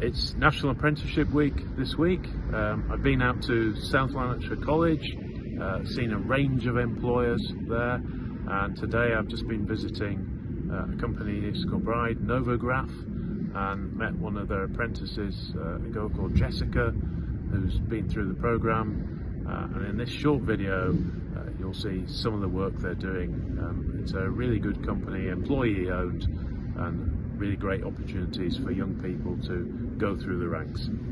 It's National Apprenticeship Week this week. I've been out to South Lanarkshire College, seen a range of employers there, and today I've just been visiting a company in East Kilbride, Novograf, and met one of their apprentices, a girl called Jessica, who's been through the programme, and in this short video you'll see some of the work they're doing. It's a really good company, employee owned, and really great opportunities for young people to go through the ranks.